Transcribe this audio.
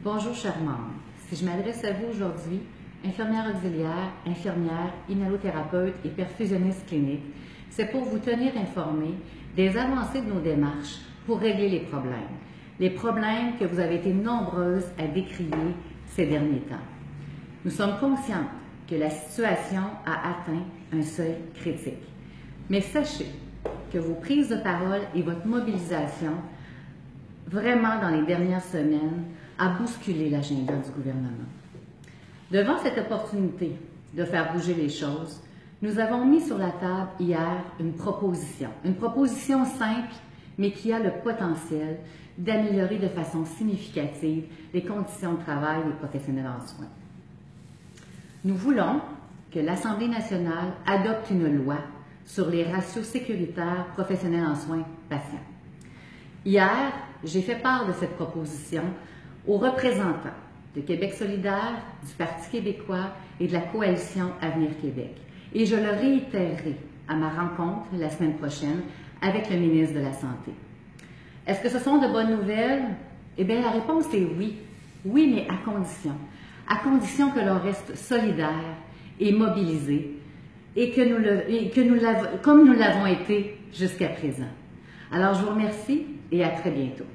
Bonjour, chers membres. Si je m'adresse à vous aujourd'hui, infirmière auxiliaire, infirmière, inhalothérapeute et perfusionniste clinique, c'est pour vous tenir informés des avancées de nos démarches pour régler les problèmes que vous avez été nombreuses à décrier ces derniers temps. Nous sommes conscients que la situation a atteint un seuil critique. Mais sachez que vos prises de parole et votre mobilisation, vraiment dans les dernières semaines, a bousculé l'agenda du gouvernement. Devant cette opportunité de faire bouger les choses, nous avons mis sur la table hier une proposition simple, mais qui a le potentiel d'améliorer de façon significative les conditions de travail des professionnels en soins. Nous voulons que l'Assemblée nationale adopte une loi sur les ratios sécuritaires professionnels en soins patients. Hier, j'ai fait part de cette proposition aux représentants de Québec solidaire, du Parti québécois et de la Coalition Avenir Québec. Et je le réitérerai à ma rencontre la semaine prochaine avec le ministre de la Santé. Est-ce que ce sont de bonnes nouvelles? Eh bien, la réponse est oui. Oui, mais à condition que l'on reste solidaire et mobilisé et comme nous l'avons été jusqu'à présent. Alors, je vous remercie et à très bientôt.